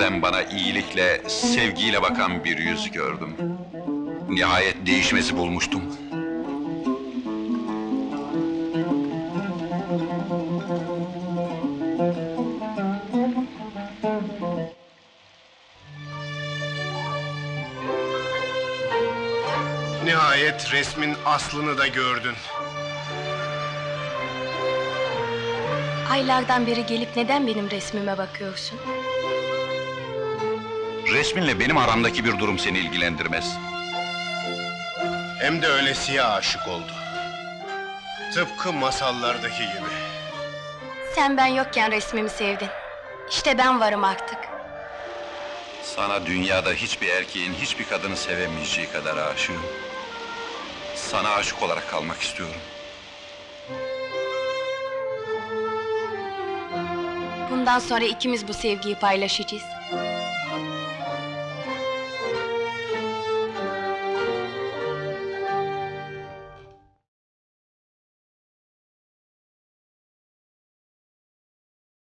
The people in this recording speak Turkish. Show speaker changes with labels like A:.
A: Birden bana iyilikle, sevgiyle bakan bir yüz gördüm. Nihayet değişmesi bulmuştum.
B: Nihayet resmin aslını da gördün.
C: Aylardan beri gelip neden benim resmime bakıyorsun?
A: Resminle benim aramdaki bir durum seni ilgilendirmez.
B: Hem de öylesiye aşık oldu. Tıpkı masallardaki gibi.
C: Sen ben yokken resmimi sevdin. İşte ben varım artık.
A: Sana dünyada hiçbir erkeğin hiçbir kadını sevemeyeceği kadar aşığım. Sana aşık olarak kalmak istiyorum.
C: Bundan sonra ikimiz bu sevgiyi paylaşacağız.